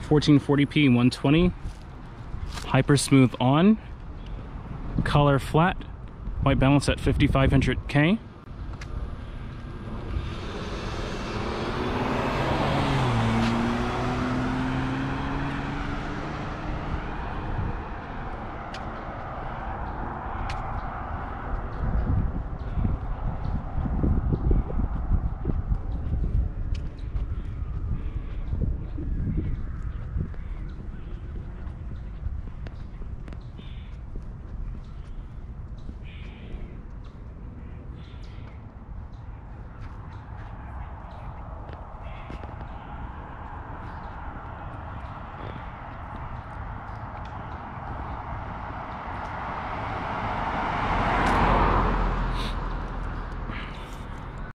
1440p 120, Hypersmooth on, color flat, white balance at 5500K.